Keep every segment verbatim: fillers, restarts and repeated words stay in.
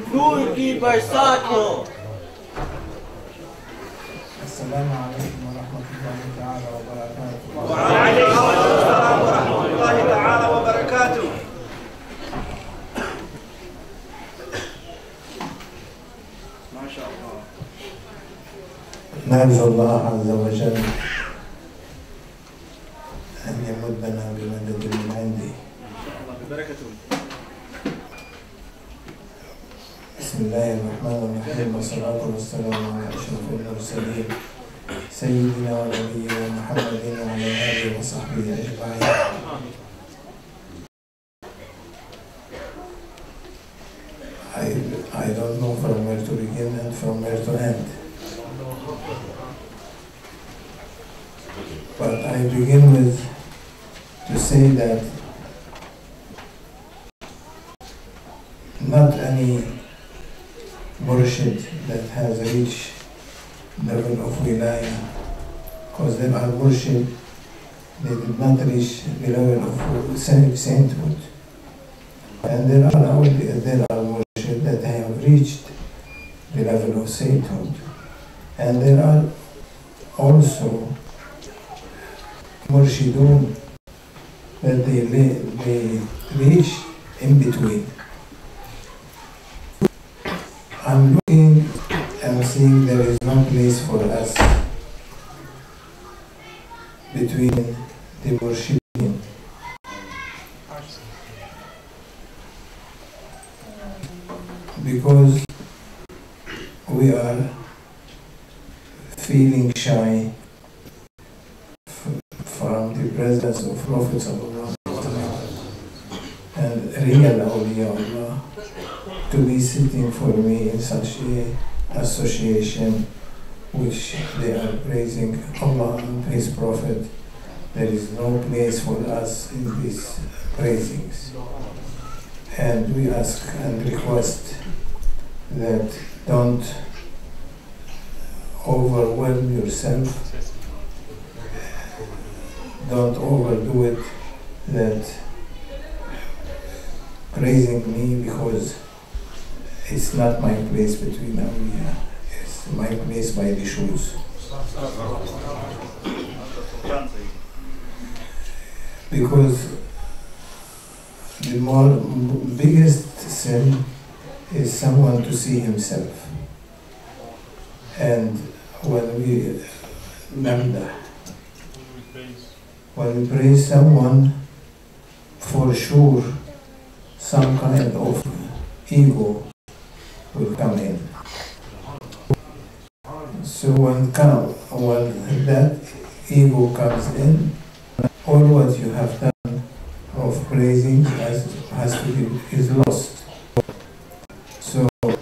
नूर की बरसात हो। अस्सलाम वालेकुम वरहमतुल्लाहि ताला वबरकातुहू। वालेकुम अस्सलाम वरहमतुल्लाहि ताला वबरकातुहू। माशाअल्लाह। نرجو الله عز وجل أن يمدنا بمدد من عنده. ببركته. بسم الله الرحمن الرحيم والصلاة والسلام على أشرف المرسلين سيدنا ونبينا محمد وعلى آله وصحبه أجمعين. I, I don't know from where to begin and from where to end. But I begin with to say that not any murshid that has reached level of wilayah, because there are murshid, they did not reach the level of sainthood. And there are there are murshid that have reached the level of sainthood. And there are also murshidun that they, they reach in between. I'm looking and seeing there is no place for us between the murshidin. Because we are feeling shy from the presence of Prophet Sallallahu Alaihi Wasallam and real awliya Allah to be sitting for me in such a association which they are praising Allah and His Prophet. There is no place for us in these praisings. And we ask and request that don't overwhelm yourself, don't overdo it, that praising me because it's not my place between awliya, it's my place by the shoes. Because the more biggest sin is someone to see himself. And when we namdah, when we praise someone, for sure some kind of ego will come in. So when, come, when that ego comes in, all what you have done of praising has, has to be is lost. So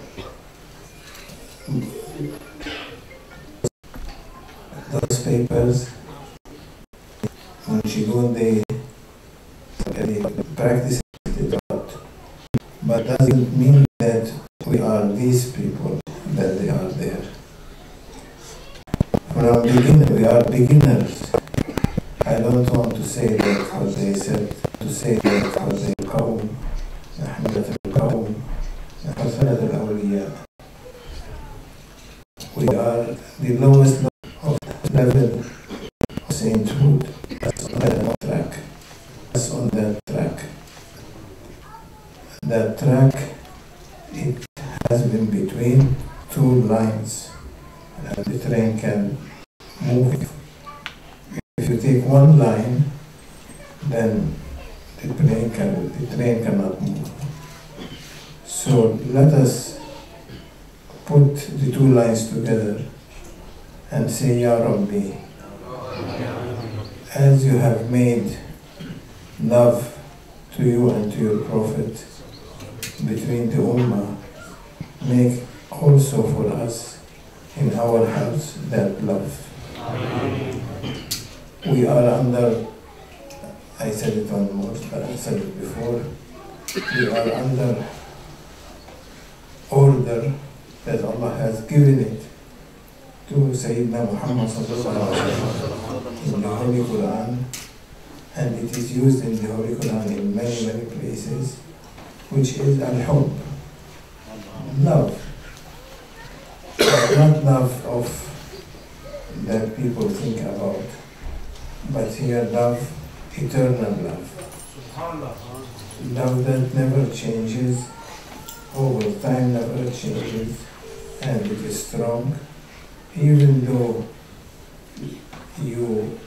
those papers, Munshidun, they, they practice it a lot, but doesn't mean that we are these people that they are there. From beginning, we are beginners. I don't want to say that what they said, to say that what they call Ahmadat al-Qawm, Hasanat al-Awliya. We are the lowest of level of sainthood. That's on that track. That's on that track. That track, it has been between two lines, and the train can move. If you take one line, then the train can the train cannot move. So let us put the two lines together and say, Ya Rabbi, as you have made love to you and to your Prophet between the Ummah, make also for us in our hearts that love. We are under, I said it on more, but I said it before, we are under order that Allah has given it to Sayyidina Muhammad sallallahu alaihi wasallam in the Holy Quran, and it is used in the Holy Quran in many, many places, which is al-hubb. love. But not love of that people think about, but here love, eternal love. Love that never changes, over time never changes, and it is strong, even though you,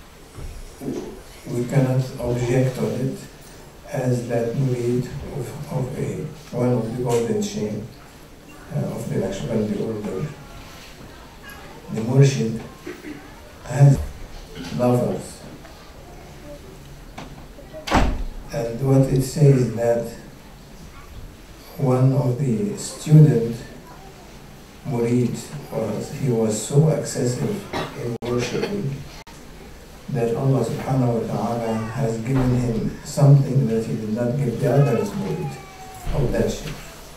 we cannot object on it, as that murid of, of a, one of the golden chain uh, of the Naqshbandi order. The Murshid has lovers, and what it says that one of the student murid was, he was so excessive in worshipping that Allah subhanahu wa ta'ala has given him something that he did not give the others murid of that shaykh.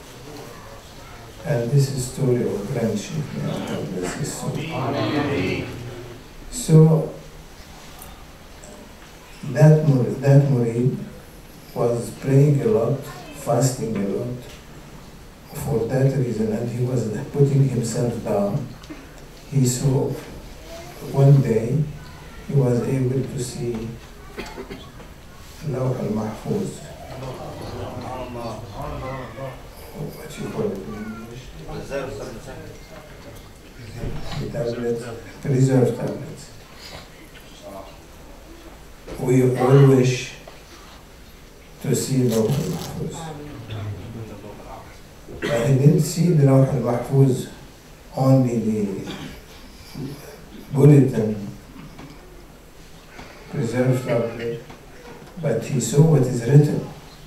And this is story of Grand Sheikh, may Allah bless his soul. So that murid, that murid was praying a lot, fasting a lot for that reason, and he was putting himself down. He saw one day he was able to see Lawh al-Mahfuz, what you call it in English? The tablets, preserved tablets. We all wish to see Lawh al-Mahfuz. But he didn't see the Lawh al-Mahfuz, only the bulletin, preserved tablet, but he saw what is written.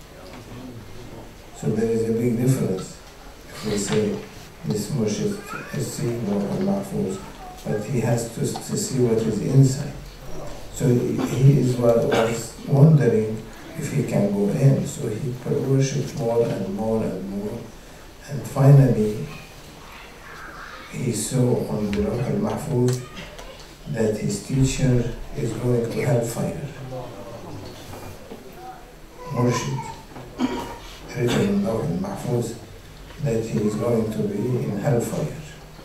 So there is a big difference if we say this Murshid has seen Lawh al-Mahfuz, but he has to, to see what is inside. So he, he is what was wondering if he can go in. So he worshipped more and more and more. And finally, he saw on the Lawh al-Mahfuz that his teacher is going to hellfire. Murshid, written in Lawh al-Mahfuz that he is going to be in hellfire.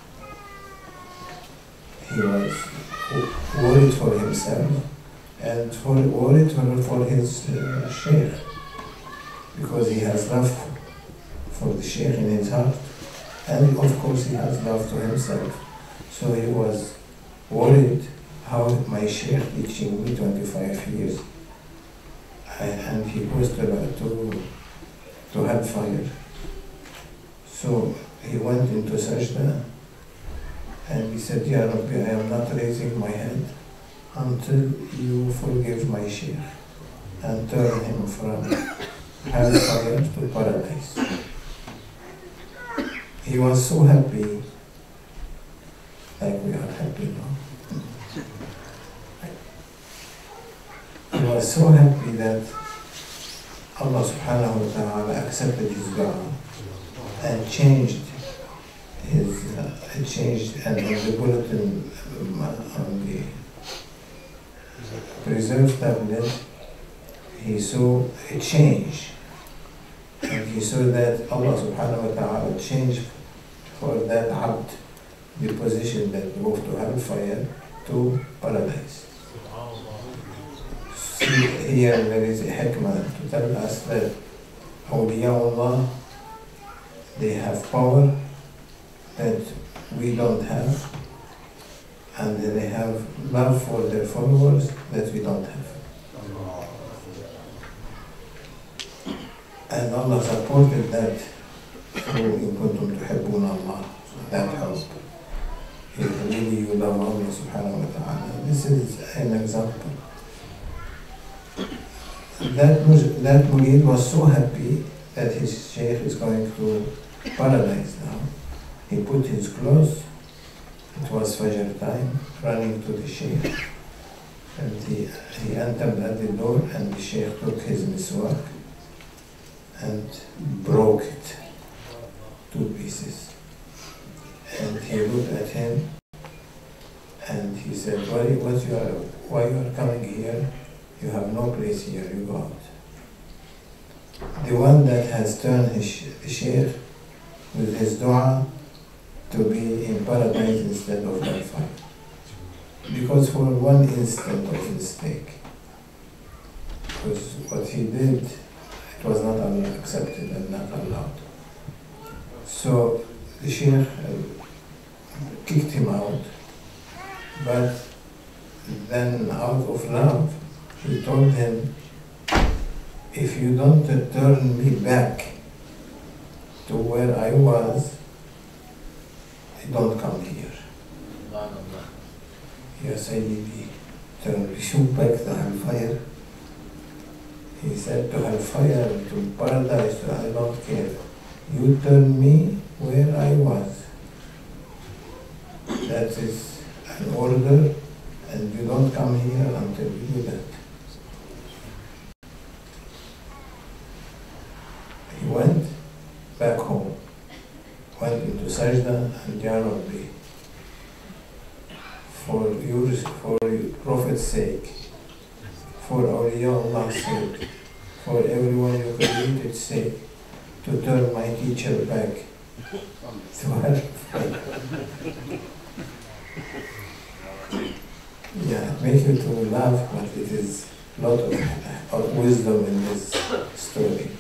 He was worried for himself and for, worried for, for his uh, sheikh, because he has love for the sheikh in his heart, and of course he has love to himself. So he was worried how my sheikh teaching me twenty-five years, and he goes to, to, to hellfire. So he went into sajda and he said, Ya Rabbi, I am not raising my head until you forgive my sheikh and turn him from hellfire to paradise. He was so happy, like we are happy now. He was so happy that Allah subhanahu wa ta'ala accepted his dua and changed his, uh, changed, and on the bulletin, um, on the preserved tablet, he saw a change. And he saw that Allah subhanahu wa ta'ala changed for that abd the position that moved to hellfire to paradise. See, here there is a hikmah to tell us that awliyaullah, they have power that we don't have, and they have love for their followers that we don't have. And Allah supported that through in kuntum tuhibbuna Allah, that help. If really you love Allah subhanahu wa ta'ala. This is an example. That, that murid was so happy that his sheikh is going to paradise now. He put his clothes, it was Fajr time, running to the sheikh. And he, he entered at the door, and the sheikh took his miswak and broke it two pieces. And he looked at him and he said, why, what you are, why you are coming here? You have no place here, you go out. The one that has turned his the sheikh, with his dua to be in paradise instead of hellfire. Because for one instant of mistake, because what he did, it was not accepted and not allowed. So the Sheikh kicked him out, but then out of love, he told him, if you don't turn me back to where I was, don't come here. Ya Sayyidi, turn you back to hellfire. He said to hellfire, to paradise, I don't care. You turn me where I was. That is an order, and you don't come here until you do that. He went back home, went into sajda and Ya Rabbi, for your, for your Prophet's sake, for awliya Allah's sake, for everyone you created's sake, to turn my teacher back to her. Yeah, it makes you to laugh, but it is a lot of, of wisdom in this story.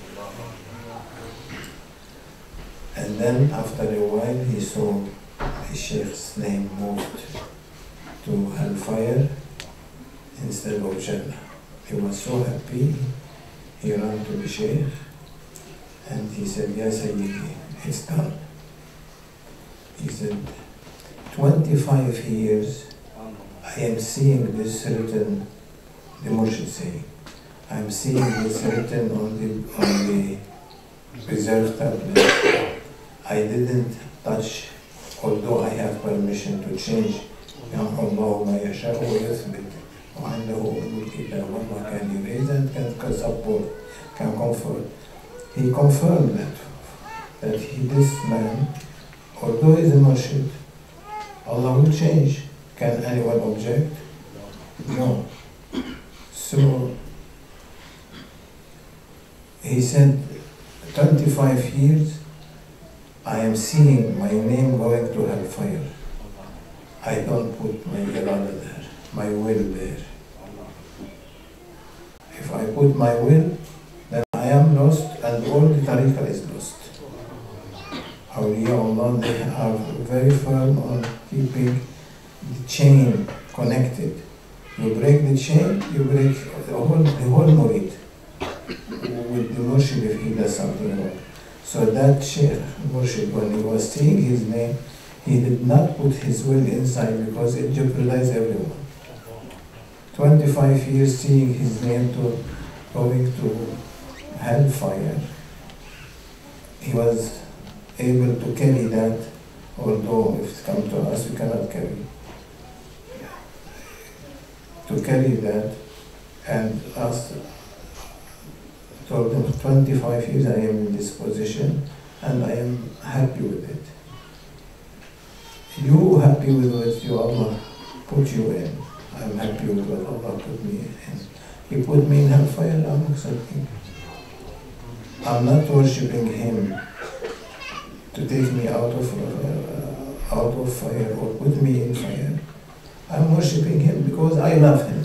And then after a while he saw the Sheikh's name moved to hellfire instead of Jannah. He was so happy, he ran to the Sheikh and he said, Ya Sayyidi, it's done. He said, twenty-five years I am seeing this written, the Murshid saying, I am seeing this written on the, on the preserved tablet. I didn't touch, although I have permission to change. يَمْحُ اللَّهُ مَا يَشَاءُ وَيُثْبِتُ وَعِنْدَهُ أُمُّ الْكِتَابِ وَاللَّهُ can erase and can support, can comfort. He confirmed that, that he, this man, although he is a murshid, Allah will change. Can anyone object? No. So, he said, twenty-five years, I am seeing my name going to hellfire. I don't put my irada there, my will there. If I put my will, then I am lost and all the tariqah is lost. Awliya Allah, they are very firm on keeping the chain connected. You break the chain, you break the whole, the whole murid with the murshid if he does something wrong. So that Sheikh Murshid, when he was seeing his name, he did not put his will inside because it jeopardized everyone. twenty-five years seeing his name to going to hellfire, he was able to carry that, although if it comes to us, we cannot carry. To carry that and ask, told him, twenty-five years I am in this position and I am happy with it. You happy with what you Allah put you in. I am happy with what Allah put me in. He put me in hellfire, I am accepting. I am not worshipping Him to take me out of, uh, out of fire or put me in fire. I am worshipping Him because I love Him.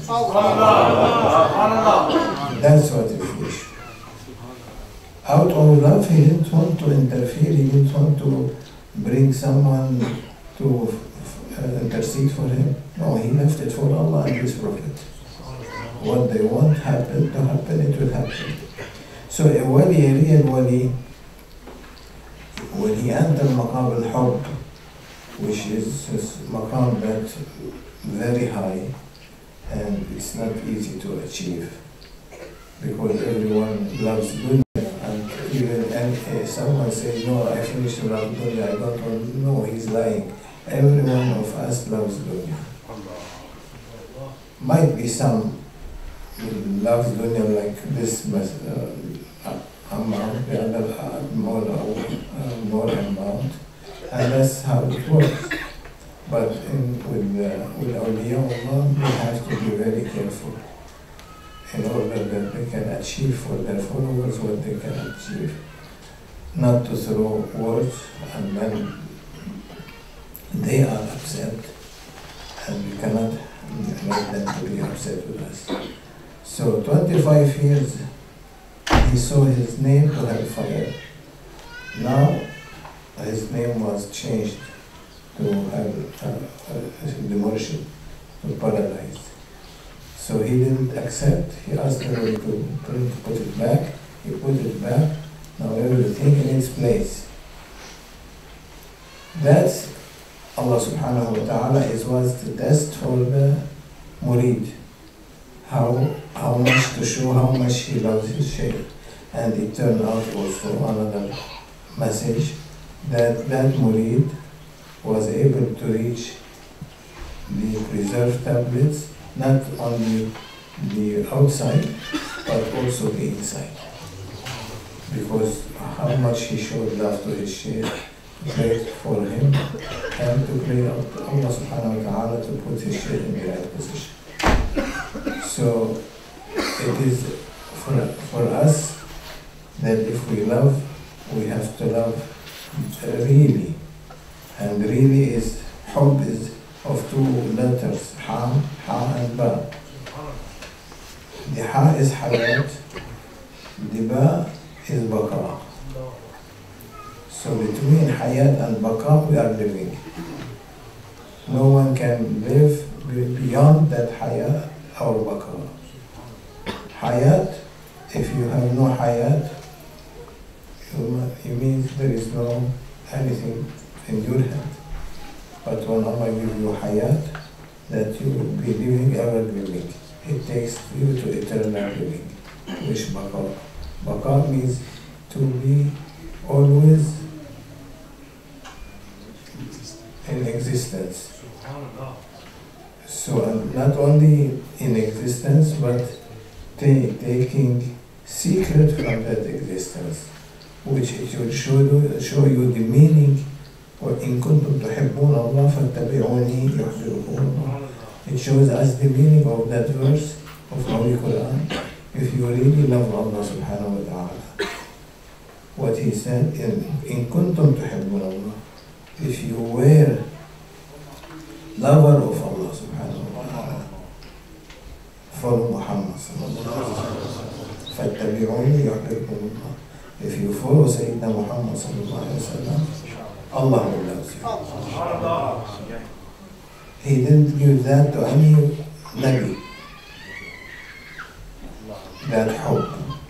That's what it is. Out of love, he didn't want to interfere, he didn't want to bring someone to uh, intercede for him. No, he left it for Allah and His Prophet. What they want happen to happen, it will happen. So a wali, a real wali, when he enters maqam al-hub, which is a maqam that very high and it's not easy to achieve because everyone loves dunya. Even and someone says, no, I finished love dunya, I don't want, no, he's lying. Every one of us loves dunya. Might be some who loves dunya like this uh, amount, the other uh, more, uh, more amount, and that's how it works. But in, with, uh, with awliya Allah, we have to be very careful in order that they can achieve for their followers what they can achieve. not to throw words, and when they are upset, and we cannot make them to be upset with us. So twenty-five years he saw his name to hellfire. Now his name was changed to hell, uh, uh, demolished to paradise. So he didn't accept. He asked him to put it back. He put it back. Now everything in its place. That's Allah subhanahu wa ta'ala is was the test for the murid. How how much to show how much he loves his shaykh. And it turned out also another message that that murid was able to reach the preserved tablets, not only the outside, but also the inside. Because how much he showed love to his shaykh, prayed for him, and to pray Allah subhanahu wa ta'ala to put his shaykh in the right position. So it is for, for us that if we love, we have to love really. And really is, hub is of two letters, ha, ha and ba. The ha is hayat, the ba is baqa. So between hayat and baqa we are living. No one can live beyond that hayat or baqa. Hayat, if you have no hayat, you, you mean there is no anything in your hand. But when Allah gives you hayat, that you will be living, ever living. It takes you to eternal living, which baqa. Baqa means to be always in existence. So and not only in existence, but ta- taking secret from that existence, which it will show you, show you the meaning. وَإِن كُنْتُمْ تُحِبُّونَ اللَّهَ فَاتَّبِعُونِي يُحْبِبْكُمُ اللَّهُ. It shows us the meaning of that verse of Holy Quran. If you really love Allah subhanahu wa ta'ala, what he said, in kuntum tuhibbun Allah, if you were lover of Allah subhanahu wa ta'ala, follow Muhammad sallallahu alaihi wasallam. فَاتَّبِعُونِي يُحْبِبْكُمُ اللَّهُ. If you follow Sayyidina Muhammad sallallahu alaihi wasallam, Allah will love you. He didn't give that to any Nabi. That hope.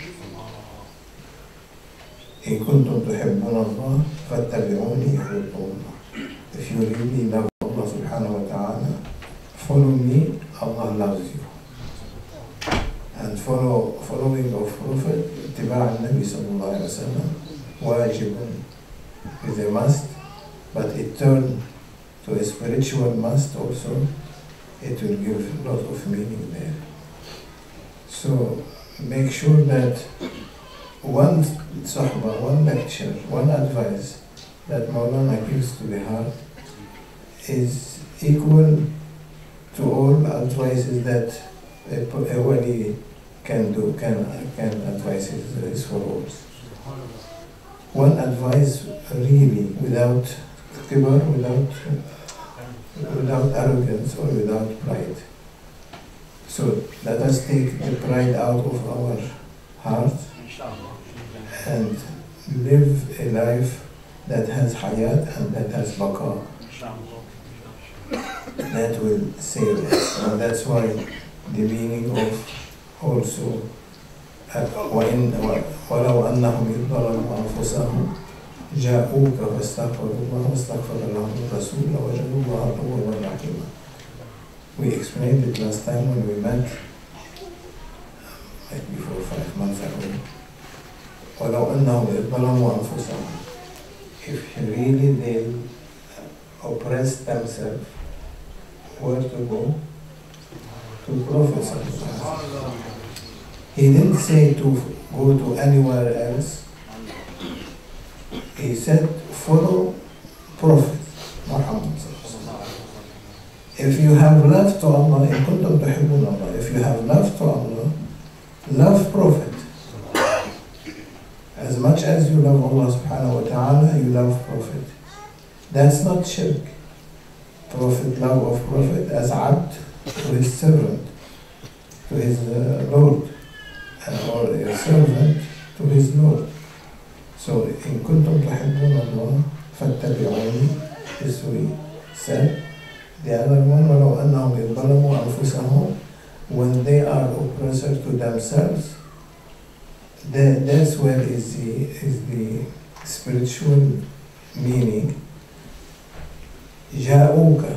إن كنتم تحبون الله فاتبعوني يحببكم الله. If you really love Allah subhanahu wa ta'ala, follow me, Allah loves you. And follow, following of Prophet, اتباع النبي صلى الله عليه وسلم, واجب is a must, but it turned to a spiritual must also. It will give a lot of meaning there. So make sure that one sahba, one lecture, one advice that Maulana gives to the heart is equal to all advices that a, a wali can do, can, can advise his, his followers. One advice really without kibar, without, without arrogance or without pride. So let us take the pride out of our heart and live a life that has hayat and that has baqa. That will save us. And that's why the meaning of also وإن ولو أنهم إذ ظلموا أنفسهم جاءوك فاستغفروا الله واستغفر لهم الرسول لوجدوا الله توابا رحيما. We explained it last time when we met, like before five months ago. ولو أنهم إذ ظلموا أنفسهم. If really they oppress themselves, where to go? To Prophet. He didn't say to go to anywhere else. He said follow Prophet Muhammad. If you have love to Allah, in kuntum tuhibbun Allah, if you have love to Allah, love Prophet. As much as you love Allah subhanahu That's not shirk. Prophet, love of Prophet as abd to his servant, to his uh, Lord, uh, or a servant to his Lord. So, in kuntum tuhibbuna Allah, fattabi'uni, is we said. The other one, وَلَوْ أَنَّهُمْ إِذْ ظَلَمُوا أَنفُسَهُم, when they are oppressor to themselves, that, that's where is the, is the spiritual meaning. جاءوك,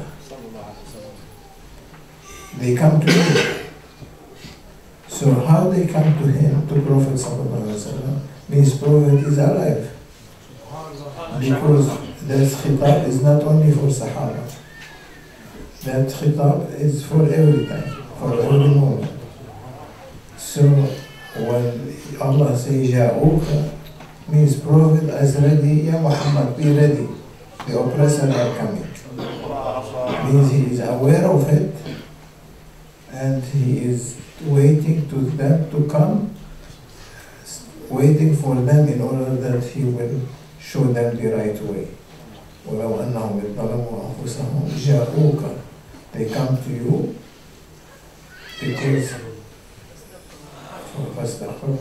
they come to you. So how they come to him, to Prophet sallallahu alaihi wasallam, means Prophet is alive. Because that khitab is not only for Sahaba. That khitab is for every time, for every moment. So when Allah says Ja'uka, means Prophet is ready, Ya Muhammad, be ready. The oppressors are coming. Means he is aware of it and he is waiting to them to come, waiting for them in order that he will show them the right way. وَلَوْ أَنَّهُمْ يَظْلَمُوا أَنفُسَهُمْ جَاءُوكَ, they come to you because فَاسْتَغْفِرُوا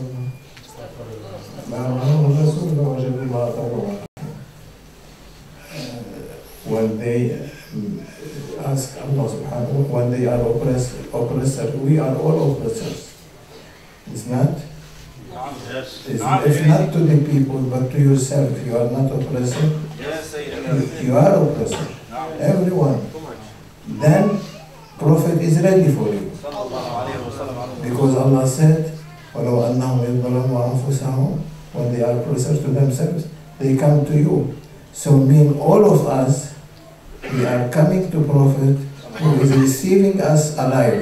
when they ask Allah subhanahu wa ta'ala, when they are oppressed, oppressor, we are all oppressors. It's not? Yes. It's, if not to the people, but to yourself, you are not oppressor. Yes, you, you are oppressor. Everyone. Then, Prophet is ready for you. Because Allah said, وَلَوْ أَنَّهُمْ يَظْلَمُوا أَنفُسَهُم, when they are oppressors to themselves, they come to you. So mean all of us, we are coming to Prophet who is receiving us alive.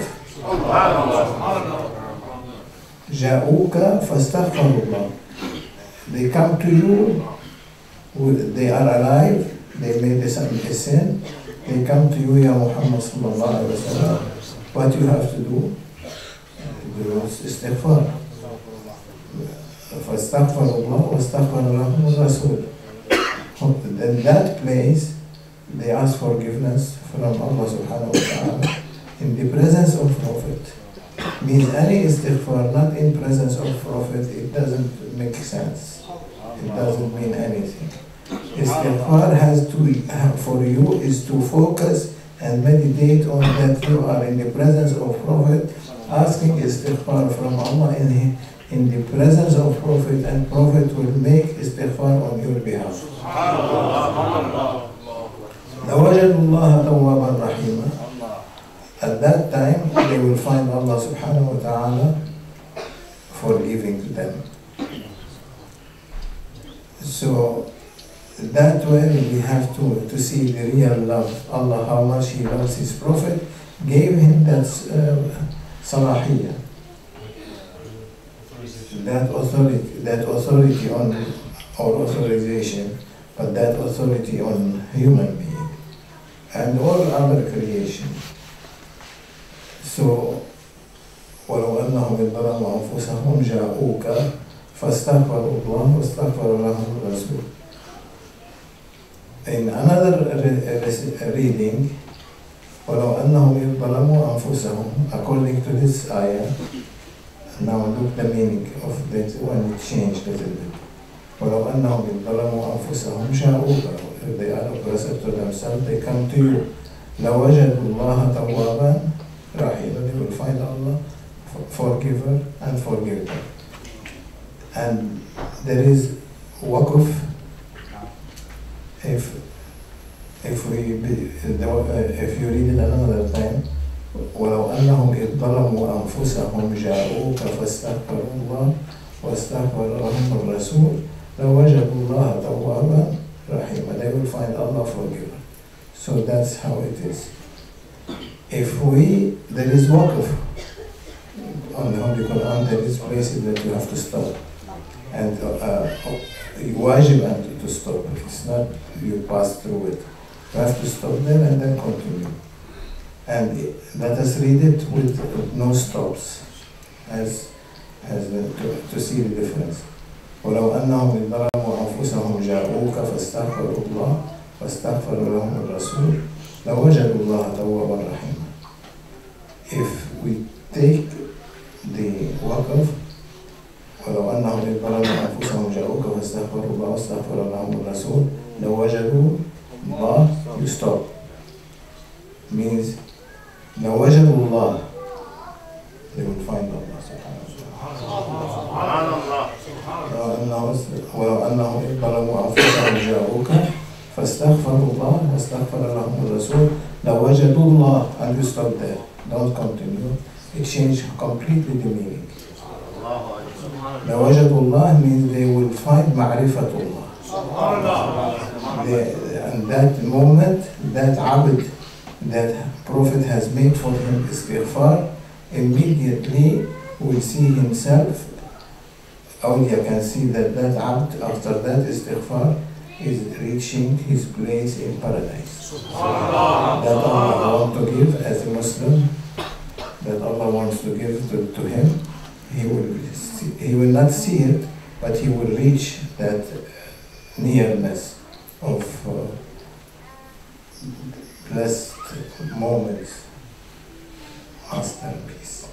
جاءوك فاستغفروا الله. They come to you, they are alive, they made a sin, they come to you, Ya Muhammad sallallahu alaihi wasallam. What you have to do? Do istighfar. فاستغفروا الله واستغفر لهم الرسول. In that place, they ask forgiveness from Allah subhanahu wa ta'ala in the presence of Prophet. Means any istighfar not in presence of Prophet, it doesn't make sense. It doesn't mean anything. Istighfar has to, for you, is to focus and meditate on that you are in the presence of Prophet, asking istighfar from Allah in, in the presence of Prophet, and Prophet will make istighfar on your behalf. لَوَجَدُوا اللَّهَ تَوَّابًا رَحِيمًا. At that time, they will find Allah subhanahu wa ta'ala forgiving them. So, that way we have to, to see the real love. Allah, how much He loves His Prophet, gave him that uh, salahiyah, that authority, that authority on, or authorization, but that authority on human being and all other creation. So, وَلَوْ أَنَّهُمْ إِذْ ظَلَمُوا أَنفُسَهُمْ جَاءُوكَ فَاسْتَغْفَرُوا اللَّهَ وَاسْتَغْفَرَ لَهُمُ الرَّسُولُ. In another re reading, وَلَوْ أَنَّهُمْ إِذْ ظَلَمُوا أَنفُسَهُم, according to this ayah, now look the meaning of that when it changed a little bit. وَلَوْ أَنَّهُمْ إِذْ ظَلَمُوا أَنفُسَهُم جَاءُوكَ, if they are oppressor to themselves, they come to you. لَوَجَدُوا اللَّهَ تَوَّابًا رَحِيمًا, they will find Allah forgiver and forgiver. And there is waqf. If if we if you read it another time, ولو أنهم إذ ظلموا أنفسهم جاءوك فاستغفروا الله واستغفر لهم الرسول لوجدوا الله توابا رحيما. They will find Allah forgiver. So that's how it is. If we, there is waqf on the Holy Quran, there is places that you have to stop. And uh, wajib to stop. It's not you pass through it. You have to stop there and then continue. And let us read it with no stops, as as the, to, to see the difference. ولو أنهم إذ ظلموا أنفسهم جاءوك فاستغفروا الله فاستغفر لهم الرسول لوجدوا الله توابا رحيما. If we take the waqf ولو أنهم إذ ظلموا أنفسهم جاءوك فاستغفروا الله واستغفر لهم الرسول لوجدوا الله, you stop. Means لوجدوا الله, they will find Allah سبحانه وتعالى. ولو أنهم إذ ظلموا أنفسهم جاءوك فاستغفروا الله واستغفر لهم الرسول لوجدوا الله, and you stop there, don't continue. It changed completely the meaning. لوجدوا الله means they will find معرفة الله. They, and that moment, that abd that Prophet has made for him istighfar, immediately will see himself, awliya can see that that abd after that istighfar is reaching his place in paradise. That Allah wants to give as a Muslim, that Allah wants to give to, to him, he will see, he will not see it, but he will reach that nearness of uh, blessed moments, masterpiece.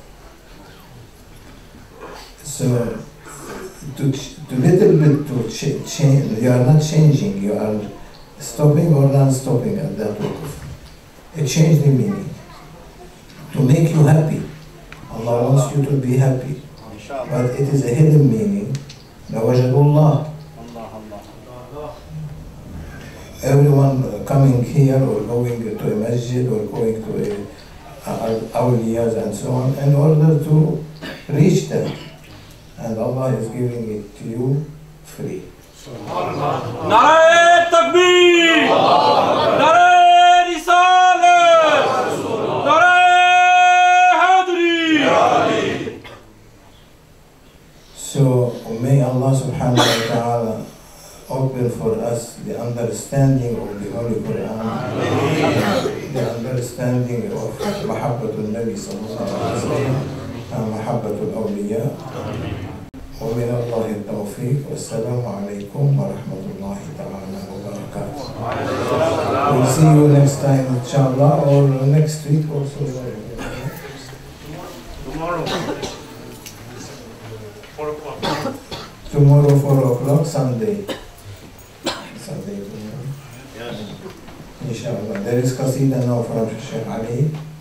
So, to, to little bit to ch change, you are not changing, you are stopping or not stopping at that waqf. It changed the meaning. To make you happy. Allah wants you to be happy. But it is a hidden meaning. Nawajadullah. Everyone coming here or going to a masjid or going to a, a awliyas and so on in order to reach them. And Allah is giving it to you free. Nare Takbir! Nare Risalat! Nare Hadri! So may Allah subhanahu wa ta'ala open for us the understanding of the Holy Quran, the understanding of Mahabbatul Nabi sallallahu alayhi wa sallam and Mahabbatul Awliya. ومن الله التوفيق والسلام عليكم ورحمة الله تعالى وبركاته. We'll see you next time inshallah or next week also. Tomorrow. Four o'clock. Tomorrow four o'clock, Sunday. Sunday tomorrow. Yes. Inshallah. There is qasida now from Sheikh Ali.